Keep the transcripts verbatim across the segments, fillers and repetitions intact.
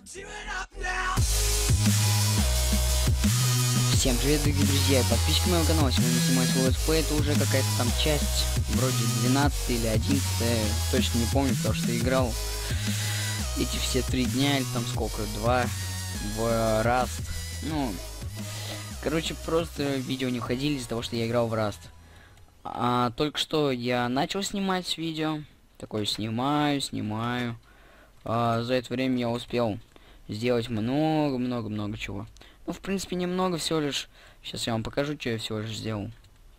Всем привет, дорогие друзья, подписчики моего канала. Сегодня снимаю свой летсплей. Это уже какая-то там часть, вроде двенадцатая или одиннадцатая, точно не помню, потому что играл эти все три дня, или там сколько, два, в Rust. Ну, короче, просто видео не входили из-за того, что я играл в Rust. А только что я начал снимать видео, такой снимаю, снимаю. А за это время я успел сделать много-много-много чего. Ну, в принципе, немного всего лишь. Сейчас я вам покажу, что я всего лишь сделал.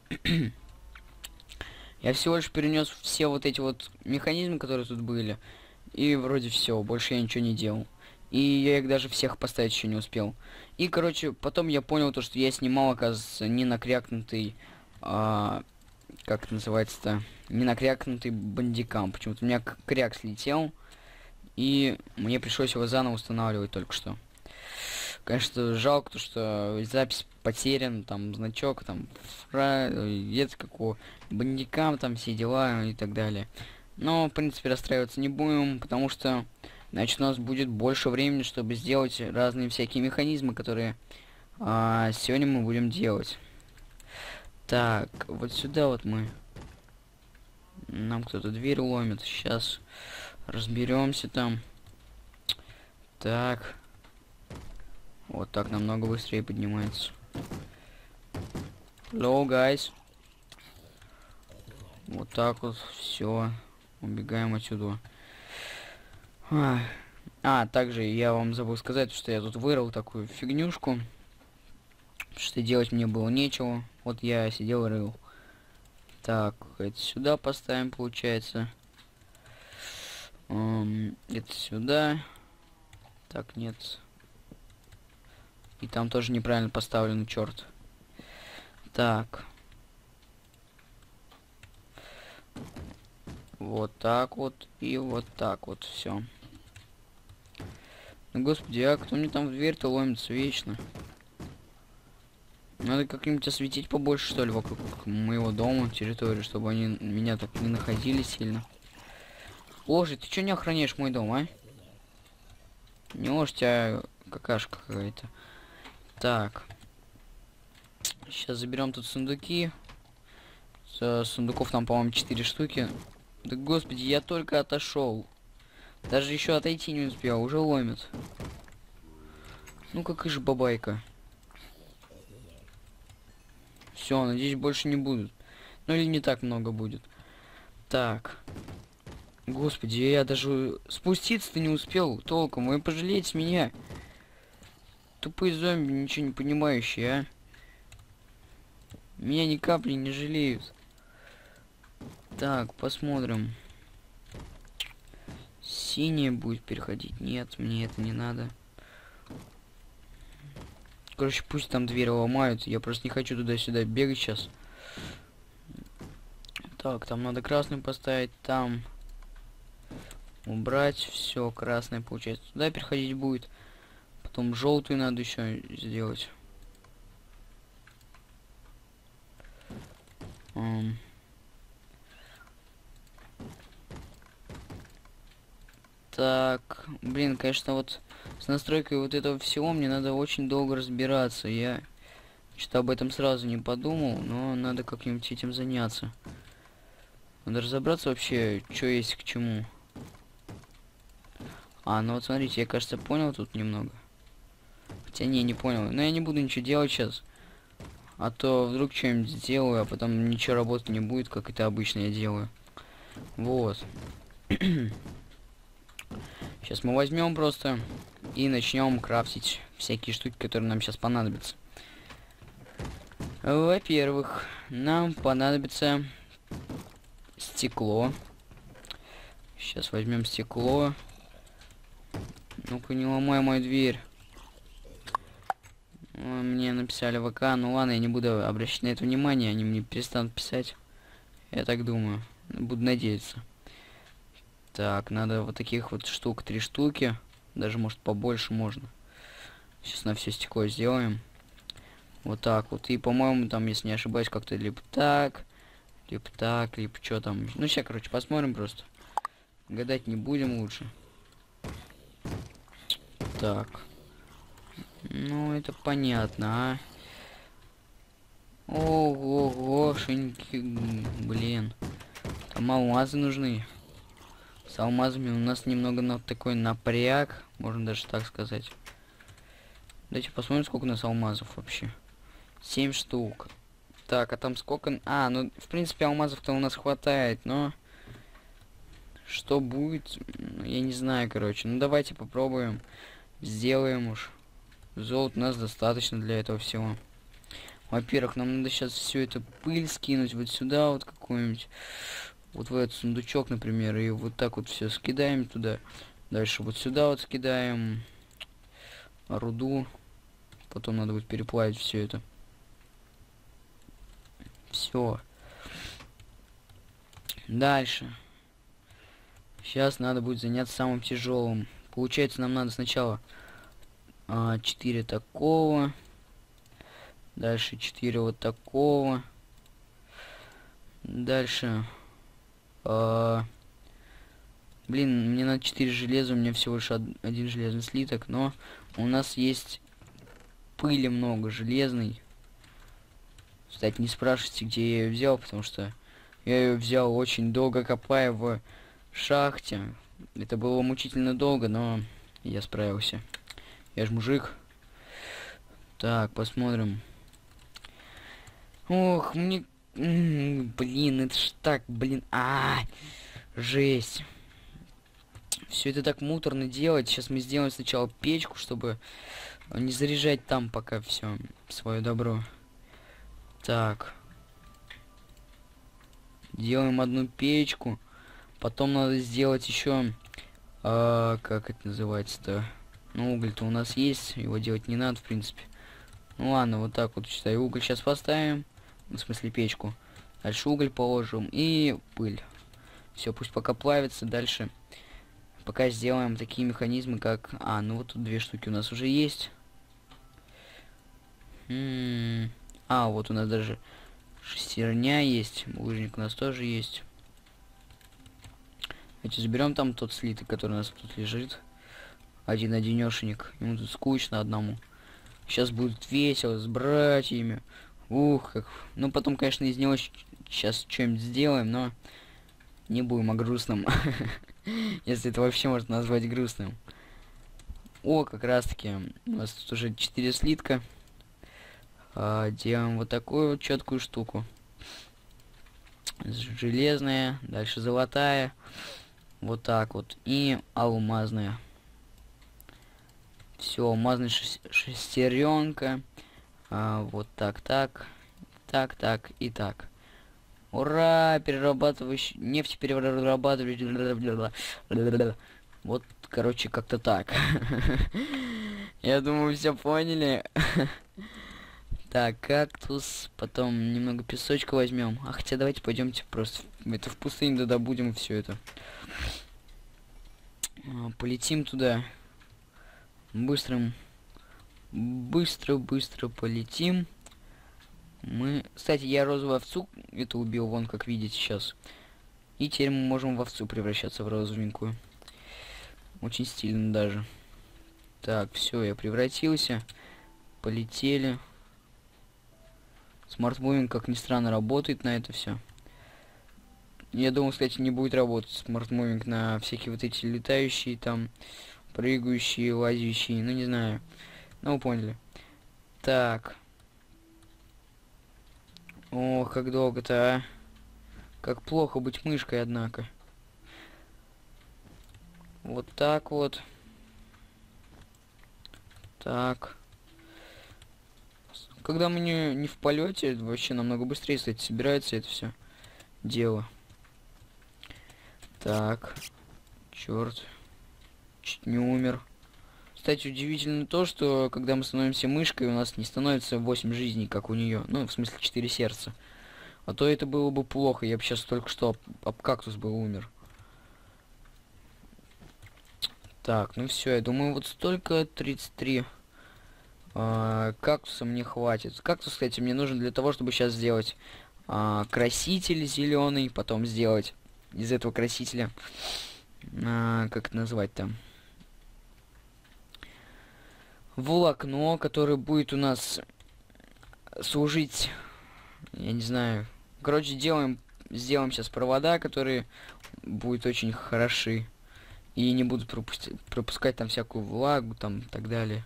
Я всего лишь перенес все вот эти вот механизмы, которые тут были. И вроде все, больше я ничего не делал. И я их даже всех поставить еще не успел. И, короче, потом я понял то, что я снимал, оказывается, не накрякнутый... А, как это называется-то? Не накрякнутый бандикам. Почему-то у меня кряк слетел. И мне пришлось его заново устанавливать только что. Конечно, жалко, то, что запись потерян, там значок, там фра... это какого бандикам, там все дела и так далее. Но, в принципе, расстраиваться не будем, потому что, значит, у нас будет больше времени, чтобы сделать разные всякие механизмы, которые а, сегодня мы будем делать. Так, вот сюда вот мы. Нам кто-то дверь ломит. Сейчас разберемся там. Так. Вот так намного быстрее поднимается. Hello, guys. Вот так вот, все. Убегаем отсюда. А, а, также я вам забыл сказать, что я тут вырыл такую фигнюшку. Что делать мне было нечего. Вот я сидел и рыл. Так, это сюда поставим, получается. Um, это сюда. Так, нет. И там тоже неправильно поставлен, черт. Так. Вот так вот и вот так вот все. Ну, господи, а кто мне там в дверь-то ломится вечно? Надо как-нибудь осветить побольше, что ли, вокруг моего дома, территории, чтобы они меня так не находили сильно. Ложи, ты что не охраняешь мой дом, а? Не ложь, тебя какашка какая-то. Так. Сейчас заберем тут сундуки. С сундуков там, по-моему, четыре штуки. Да господи, я только отошел. Даже еще отойти не успел, уже ломит. Ну какая же бабайка. Все, надеюсь, больше не будут. Ну или не так много будет. Так. Господи, я даже спуститься-то не успел толком. Вы пожалеете меня. Тупые зомби, ничего не понимающие, а. Меня ни капли не жалеют. Так, посмотрим. Синяя будет переходить. Нет, мне это не надо. Короче, пусть там дверь ломают. Я просто не хочу туда-сюда бегать сейчас. Так, там надо красный поставить. Там убрать. Все, красное получается. Туда переходить будет. Потом желтую надо еще сделать. Um. Так, блин, конечно, вот с настройкой вот этого всего мне надо очень долго разбираться. Я что-то об этом сразу не подумал, но надо как-нибудь этим заняться. Надо разобраться вообще, что есть к чему. А, ну вот смотрите, я, кажется, понял тут немного. Хотя не, не понял. Но я не буду ничего делать сейчас. А то вдруг что-нибудь сделаю, а потом ничего работать не будет, как это обычно я делаю. Вот. Сейчас мы возьмем просто и начнем крафтить всякие штуки, которые нам сейчас понадобятся. Во-первых, нам понадобится стекло. Сейчас возьмем стекло. Ну-ка, не ломай мою дверь. Мне написали в ВК, ну ладно, я не буду обращать на это внимание, они мне перестанут писать. Я так думаю. Буду надеяться. Так, надо вот таких вот штук, три штуки. Даже, может, побольше можно. Сейчас на все стекло сделаем. Вот так вот. И, по-моему, там, если не ошибаюсь, как-то либо так, либо так, либо что там. Ну, сейчас, короче, посмотрим просто. Гадать не будем лучше. Так. Ну, это понятно, а. Ого, шеньки, блин. Там алмазы нужны. С алмазами у нас немного на такой напряг, можно даже так сказать. Давайте посмотрим, сколько у нас алмазов вообще. Семь штук. Так, а там сколько... А, ну, в принципе, алмазов-то у нас хватает, но... Что будет? Я не знаю, короче. Ну, давайте попробуем. Сделаем уж. Золота у нас достаточно для этого всего. Во-первых, нам надо сейчас все это пыль скинуть вот сюда, вот какую-нибудь. Вот в этот сундучок, например. И вот так вот все скидаем туда. Дальше вот сюда вот скидаем руду. Потом надо будет переплавить все это. Все. Дальше. Сейчас надо будет заняться самым тяжелым. Получается, нам надо сначала а, четыре такого. Дальше четыре вот такого. Дальше. А, блин, мне надо четыре железа. У меня всего лишь один железный слиток. Но у нас есть пыли много железной. Кстати, не спрашивайте, где я ее взял, потому что я ее взял очень долго, копая в шахте. Это было мучительно долго, но я справился. Я ж мужик. Так, посмотрим. Ох, мне... Блин, это ж так, блин. А, -а, -а жесть. Все это так муторно делать. Сейчас мы сделаем сначала печку, чтобы не заряжать там пока все свое добро. Так. Делаем одну печку. Потом надо сделать еще... А, как это называется-то? Ну, уголь-то у нас есть. Его делать не надо, в принципе. Ну ладно, вот так вот, считай. Уголь сейчас поставим. В смысле, печку. Дальше уголь положим. И пыль. Все, пусть пока плавится. Дальше пока сделаем такие механизмы, как... А, ну вот тут две штуки у нас уже есть. М -м -м. А, вот у нас даже шестерня есть. Булыжник у нас тоже есть. Давайте заберем там тот слиток, который у нас тут лежит. Один-одинешенек. Ему тут скучно одному. Сейчас будет весело с братьями. Ух, как... Ну, потом, конечно, из него сейчас что-нибудь сделаем, но не будем о грустном. Если это вообще можно назвать грустным. О, как раз-таки у нас тут уже четыре слитка. А, делаем вот такую вот четкую штуку. Железная, дальше золотая. Вот так вот. И алмазная. Все, алмазная шестеренка. А, вот так, так. Так, так и так. Ура! Перерабатывающий... Нефть перерабатывающий... Вот, короче, как-то так. Я думаю, все поняли. Так, кактус. Потом немного песочка возьмем. А хотя давайте пойдемте просто это в пустыню да добудем все это. А, полетим туда. Быстрым. Быстро-быстро полетим. Мы... Кстати, я розовую овцу это убил, вон как видите сейчас. И теперь мы можем в овцу превращаться, в розовенькую. Очень стильно даже. Так, все, я превратился. Полетели. Смарт-мувинг, как ни странно, работает на это все. Я думаю, кстати, не будет работать смарт-мувинг на всякие вот эти летающие там, прыгающие, лазящие, ну не знаю. Ну, вы поняли. Так. Ох, как долго-то, а. Как плохо быть мышкой, однако. Вот так вот. Так. Когда мы не, не в полете, вообще намного быстрее, кстати, собирается это все дело. Так. Черт. Чуть не умер. Кстати, удивительно то, что когда мы становимся мышкой, у нас не становится восемь жизней, как у нее. Ну, в смысле, четыре сердца. А то это было бы плохо. Я бы сейчас только что об, об кактус бы умер. Так, ну все, я думаю, вот столько тридцать три а, кактуса мне хватит. Кактус, кстати, мне нужен для того, чтобы сейчас сделать а, краситель зеленый, потом сделать из этого красителя, а, как это назвать там? волокно, которое будет у нас служить, я не знаю. Короче, делаем, сделаем сейчас провода, которые будут очень хороши. И не будут пропусти пропускать там всякую влагу, там, и так далее.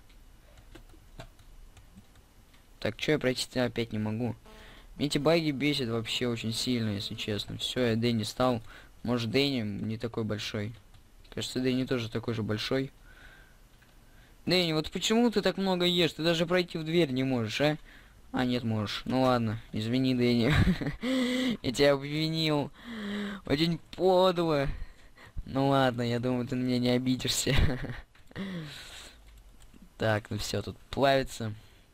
Так, что я пройти опять не могу? Мне эти баги бесят вообще очень сильно, если честно. Все, я Дэнни стал. Может, Дэнни не такой большой. Кажется, Дэнни тоже такой же большой. Дэнни, вот почему ты так много ешь? Ты даже пройти в дверь не можешь, а? А, нет, можешь. Ну ладно, извини, Дэнни. Я тебя обвинил. Очень подло. Ну ладно, я думаю, ты на меня не обидишься. Так, ну все, тут плавится.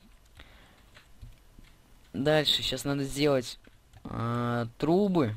Дальше, сейчас надо сделать а, трубы.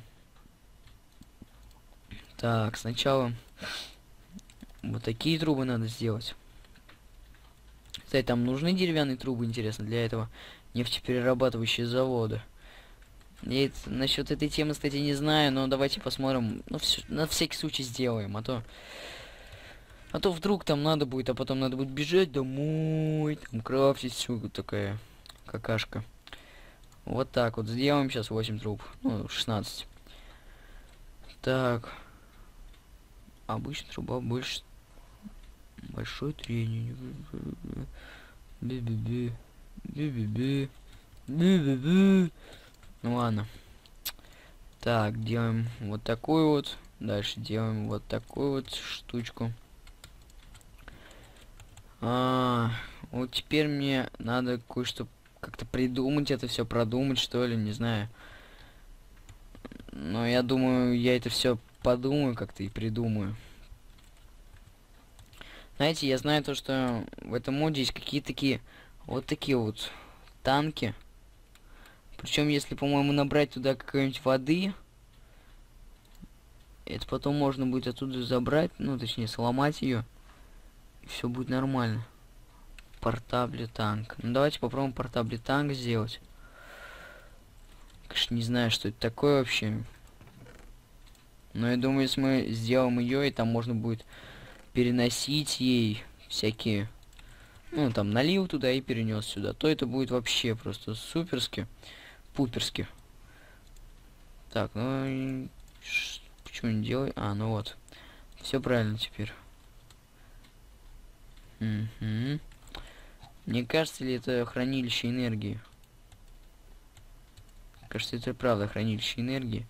Так, сначала вот такие трубы надо сделать. Кстати, там нужны деревянные трубы, интересно, для этого нефтеперерабатывающие заводы. Я это, насчет этой темы, кстати, не знаю, но давайте посмотрим. Ну, все, на всякий случай сделаем, а то... А то вдруг там надо будет, а потом надо будет бежать домой, там крафтить все, такая какашка. Вот так вот, сделаем сейчас восемь труб, ну, шестнадцать. Так. Обычно труба больше... Большой тренинг. Би-би-би. Би-би-би. Би-би-би. Ну ладно. Так, делаем вот такую вот. Дальше делаем вот такую вот штучку. А, вот теперь мне надо кое-что как-то придумать, это все продумать, что ли, не знаю. Но я думаю, я это все подумаю как-то и придумаю. Знаете, я знаю то, что в этом моде есть какие-то такие вот такие вот танки. Причем, если, по-моему, набрать туда какой-нибудь воды, это потом можно будет оттуда забрать, ну, точнее, сломать ее, и все будет нормально. Портабли танк. Ну, давайте попробуем портабли танк сделать. Конечно, не знаю, что это такое вообще. Но я думаю, если мы сделаем ее, и там можно будет переносить ей всякие... Ну, там, налил туда и перенес сюда. То это будет вообще просто суперски. Пуперски. Так, ну... Почему не делай? А, ну вот. Все правильно теперь. Угу. Мне кажется, ли это хранилище энергии? Кажется, это правда хранилище энергии.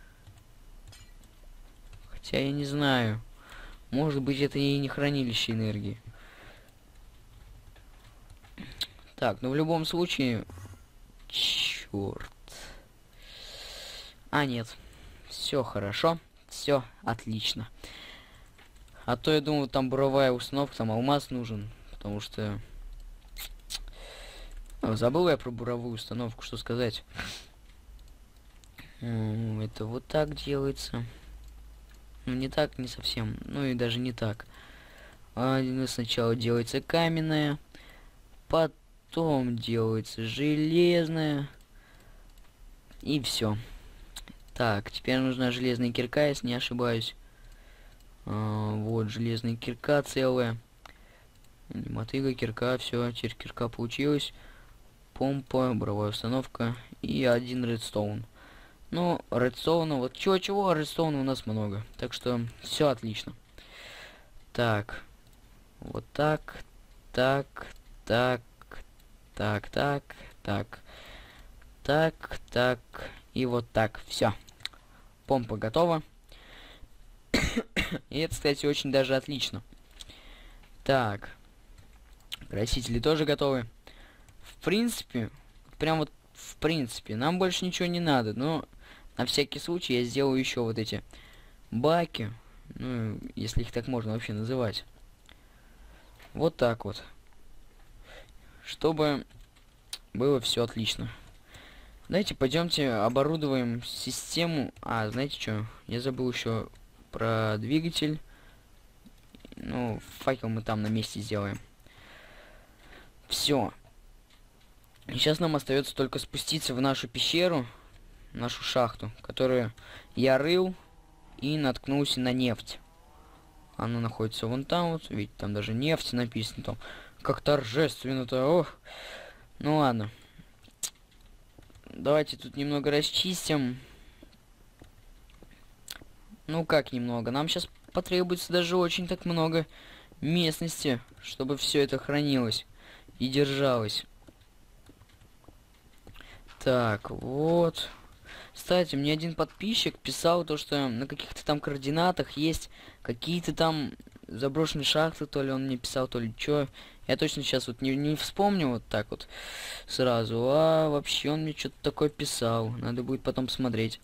Хотя я не знаю. Может быть, это и не хранилище энергии. Так, ну в любом случае... Черт. А, нет. Все хорошо. Все отлично. А то я думал, там буровая установка, там алмаз нужен. Потому что... О, забыл я про буровую установку, что сказать. Это вот так делается. Ну, не так, не совсем. Ну, и даже не так. А, сначала делается каменная. Потом делается железная. И все. Так, теперь нужна железная кирка, если не ошибаюсь. А, вот, железная кирка целая. Мотыга, кирка, все, теперь кирка получилась. Помпа, буровая установка и один редстоун. Ну, редстоуна, вот чего-чего, редстоуна у нас много. Так что все отлично. Так. Вот так. Так. Так. Так. Так. Так. Так. Так. И вот так. Все. Помпа готова. И это, кстати, очень даже отлично. Так. Красители тоже готовы. В принципе, прям вот в принципе, нам больше ничего не надо, но на всякий случай я сделаю еще вот эти баки, ну, если их так можно вообще называть. Вот так вот. Чтобы было все отлично. Давайте пойдемте оборудуем систему. А, знаете что? Я забыл еще про двигатель. Ну, факел мы там на месте сделаем. Все. Сейчас нам остается только спуститься в нашу пещеру, нашу шахту, которую я рыл и наткнулся на нефть. Она находится вон там вот. Видите, там даже нефть написано там. Как торжественно-то. Ох. Ну ладно. Давайте тут немного расчистим. Ну как немного? Нам сейчас потребуется даже очень так много местности, чтобы все это хранилось и держалось. Так, вот. Кстати, мне один подписчик писал то, что на каких-то там координатах есть какие-то там заброшенные шахты, то ли он мне писал, то ли чё. Я точно сейчас вот не, не вспомню вот так вот сразу, а вообще он мне что-то такое писал. Надо будет потом смотреть.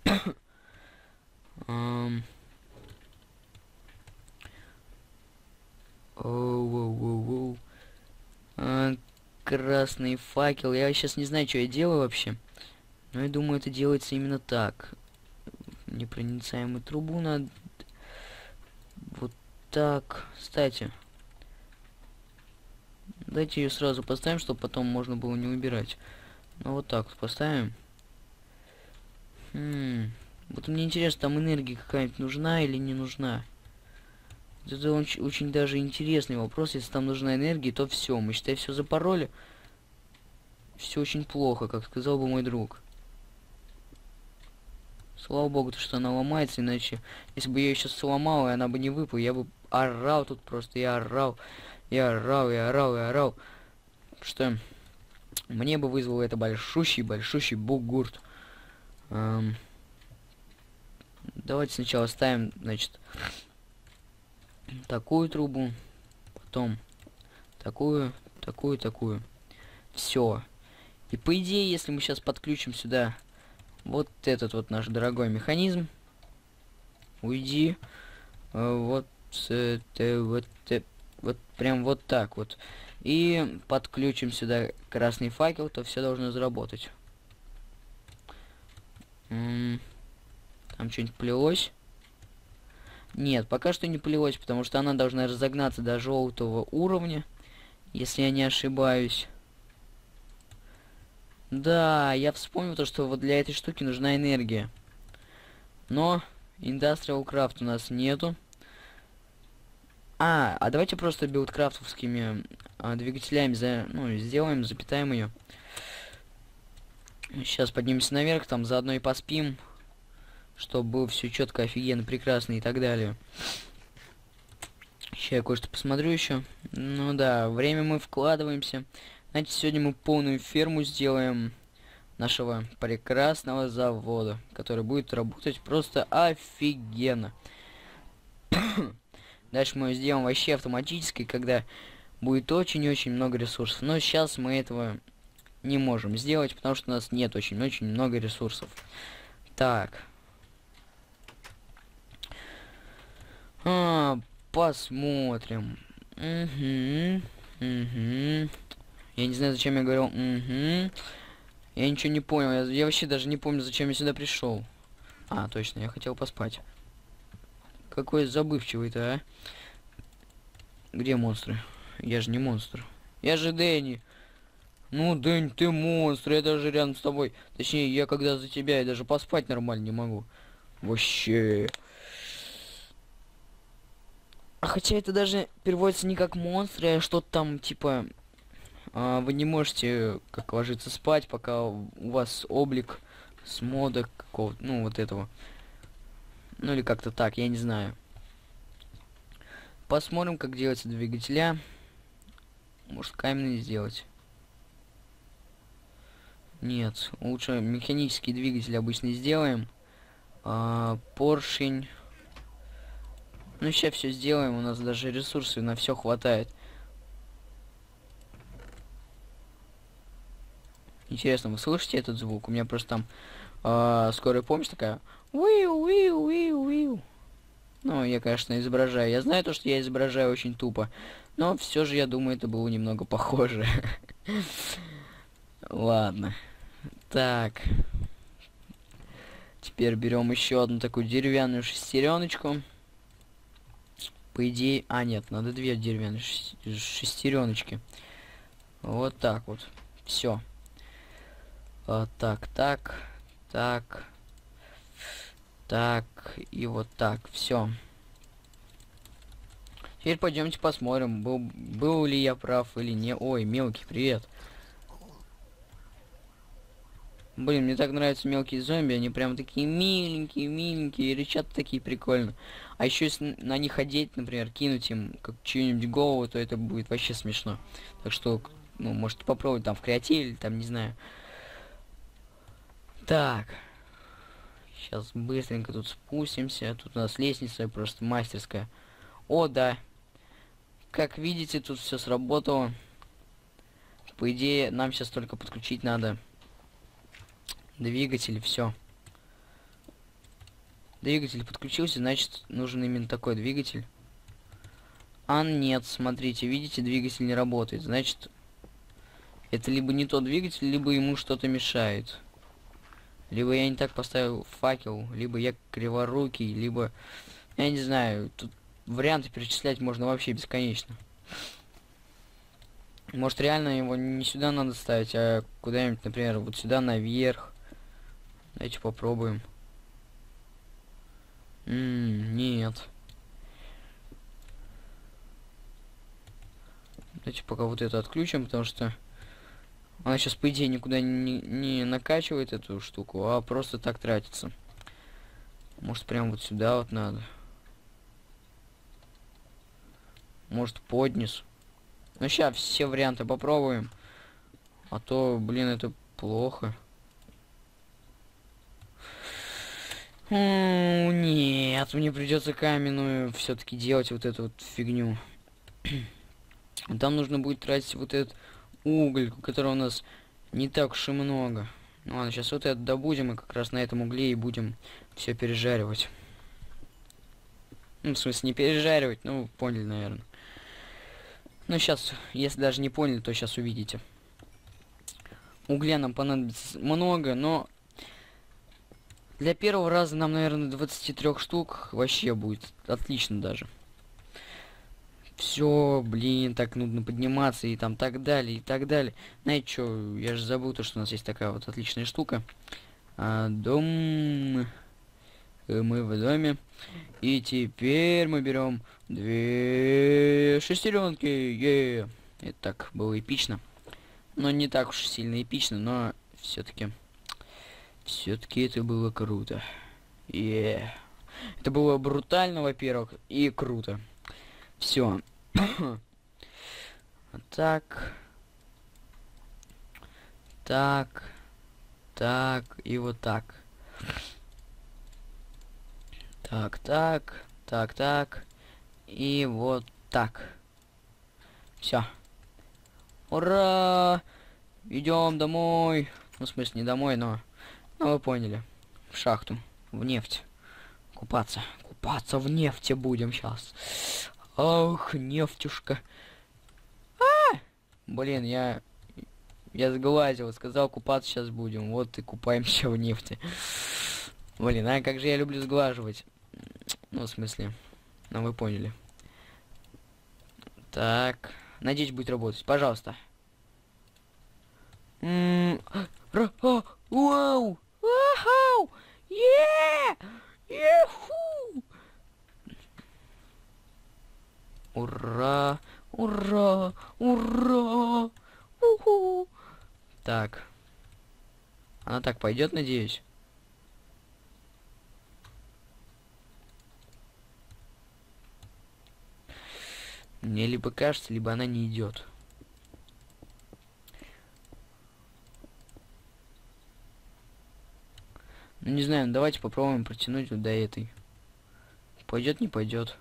um. Оу-оу-оу-оу. А, красный факел. Я сейчас не знаю, что я делаю вообще. Но я думаю, это делается именно так. Непроницаемую трубу надо... Вот так. Кстати. Давайте ее сразу поставим, чтобы потом можно было не убирать. Ну вот так вот поставим. Хм. Вот мне интересно, там энергия какая-нибудь нужна или не нужна? Это очень, очень даже интересный вопрос. Если там нужна энергия, то все. Мы, считай, все запороли. Все очень плохо, как сказал бы мой друг. Слава богу, то, что она ломается, иначе, если бы я ее сейчас сломал, и она бы не выпала, я бы орал тут просто, я орал, я орал, я орал, я орал. Что мне бы вызвало это большущий-большущий бугурт. Эм, давайте сначала ставим, значит, такую трубу, потом такую, такую, такую. Все. И по идее, если мы сейчас подключим сюда вот этот вот наш дорогой механизм, уйди, вот это, вот, вот прям вот так вот, и подключим сюда красный факел, то все должно заработать. М-м, там что-нибудь плелось? Нет, пока что не плелось, потому что она должна разогнаться до желтого уровня, если я не ошибаюсь. Да, я вспомнил то, что вот для этой штуки нужна энергия. Но Industrial Craft у нас нету. А, а давайте просто билдкрафтовскими а, двигателями за, ну, сделаем, запитаем ее. Сейчас поднимемся наверх, там заодно и поспим, чтобы было все четко, офигенно, прекрасно и так далее. Сейчас я кое-что посмотрю еще. Ну да, время мы вкладываемся. Знаете, сегодня мы полную ферму сделаем нашего прекрасного завода, который будет работать просто офигенно. Дальше мы ее сделаем вообще автоматически, когда будет очень-очень много ресурсов. Но сейчас мы этого не можем сделать, потому что у нас нет очень-очень много ресурсов. Так. А, посмотрим. Угу. Угу. Я не знаю, зачем я говорил угу. Я ничего не понял. Я, я вообще даже не помню, зачем я сюда пришел. А, точно, я хотел поспать. Какой забывчивый-то, а? Где монстры? Я же не монстр. Я же Дэнни. Ну, Дэнни, ты монстр. Я даже рядом с тобой. Точнее, я когда за тебя, я даже поспать нормально не могу. Вообще. А хотя это даже переводится не как монстры, а что-то там, типа... А, вы не можете как ложиться спать, пока у вас облик с мода какого-то, ну, вот этого. Ну, или как-то так, я не знаю. Посмотрим, как делаются двигателя. Может, каменный сделать? Нет, лучше механический двигатель обычно сделаем. А, поршень. Ну, сейчас все сделаем, у нас даже ресурсов на все хватает. Интересно, вы слышите этот звук? У меня просто там э, скорая помощь такая. Уиу, уиу, уиу, уиу. Ну, я, конечно, изображаю. Я знаю то, что я изображаю очень тупо. Но все же, я думаю, это было немного похоже. Ладно. Так. Теперь берем еще одну такую деревянную шестереночку. По идее... А, нет, надо две деревянные шестереночки. Вот так вот. Все. А, так, так, так, так, и вот так, все. Теперь пойдемте посмотрим, был, был ли я прав или не. Ой, мелкий, привет. Блин, мне так нравятся мелкие зомби, они прям такие миленькие, миленькие, и рычат такие прикольно. А еще если на них одеть, например, кинуть им как чью-нибудь голову, то это будет вообще смешно. Так что, ну, можете попробовать там в креативе или там, не знаю. Так. Сейчас быстренько тут спустимся. Тут у нас лестница просто мастерская. О, да. Как видите, тут все сработало. По идее, нам сейчас только подключить надо двигатель, все. Двигатель подключился, значит, нужен именно такой двигатель. А нет, смотрите, видите, двигатель не работает. Значит, это либо не тот двигатель, либо ему что-то мешает. Либо я не так поставил факел, либо я криворукий, либо... Я не знаю, тут варианты перечислять можно вообще бесконечно. Может, реально его не сюда надо ставить, а куда-нибудь, например, вот сюда наверх. Давайте попробуем. М-м, нет. Давайте пока вот это отключим, потому что она сейчас, по идее, никуда не, не накачивает эту штуку, а просто так тратится. Может, прям вот сюда вот надо. Может, поднизу. Ну, сейчас все варианты попробуем. А то, блин, это плохо. О, нет, мне придется каменную все-таки делать вот эту вот фигню. Там нужно будет тратить вот этот уголь, которого у нас не так уж и много. Ну ладно, сейчас вот это добудем, и как раз на этом угле и будем все пережаривать. Ну, в смысле, не пережаривать, ну, поняли, наверное. Ну, сейчас, если даже не поняли, то сейчас увидите. Угля нам понадобится много, но для первого раза нам, наверное, двадцати трёх штук вообще будет отлично даже. Все, блин, так нудно подниматься и там так далее, и так далее. Знаете что, я же забыл то, что у нас есть такая вот отличная штука. А, дом... Мы в доме. И теперь мы берем две шестеренки. Е-е-е. Это так было эпично. Но не так уж сильно эпично, но все-таки... Все-таки это было круто. Е. Это было брутально, во-первых, и круто. Все. Так. Так. Так. И вот так. Так, так. Так, так. И вот так. Все. Ура! Идем домой. Ну, в смысле, не домой, но... Ну, вы поняли. В шахту. В нефть. Купаться. Купаться в нефти будем сейчас. Ах, нефтюшка. А! Блин, я... Я сглазил, сказал, купаться сейчас будем. Вот и купаемся в нефти. Блин, а как же я люблю сглаживать. Ну, в смысле. Ну, вы поняли. Так. Надеюсь, будет работать. Пожалуйста. М-м-м. Вау! Вау! Е! Еху! Ура! Ура! Ура! Уху! Так. Она так пойдет, надеюсь. Мне либо кажется, либо она не идет. Ну не знаю, давайте попробуем протянуть вот до этой. Пойдет, не пойдет.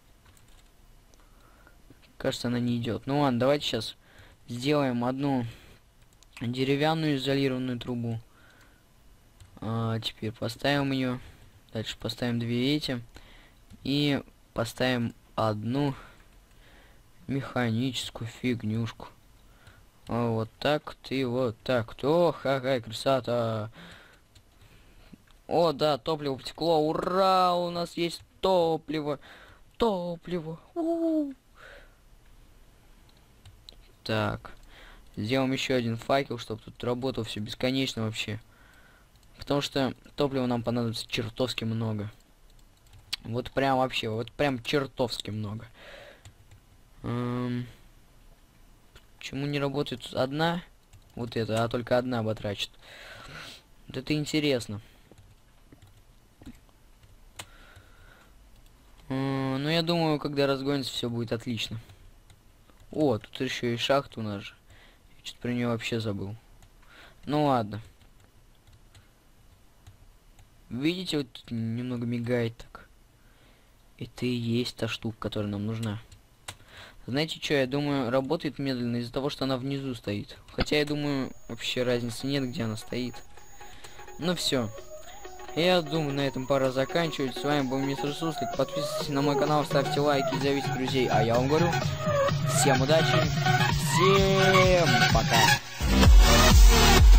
Кажется, она не идет. Ну ладно, давайте сейчас сделаем одну деревянную изолированную трубу. А, теперь поставим ее. Дальше поставим две эти. И поставим одну механическую фигнюшку. А вот так ты, вот так. То, какая красота. О, да, топливо потекло. Ура, у нас есть топливо. Топливо. У-у-у. Так. Сделаем еще один факел, чтобы тут работало все бесконечно вообще. Потому что топлива нам понадобится чертовски много. Вот прям вообще, вот прям чертовски много. Эм... Почему не работает одна? Вот это, а только одна батрачит. Вот это интересно. Эм, ну, я думаю, когда разгонится, все будет отлично. О, тут еще и шахта у нас же. Я что-то про нее вообще забыл. Ну ладно. Видите, вот тут немного мигает так. Это и есть та штука, которая нам нужна. Знаете что, я думаю, работает медленно из-за того, что она внизу стоит. Хотя я думаю, вообще разницы нет, где она стоит. Ну все. Я думаю, на этом пора заканчивать. С вами был мистер Суслик. Подписывайтесь на мой канал, ставьте лайки, зовите друзей. А я вам говорю, всем удачи, всем пока.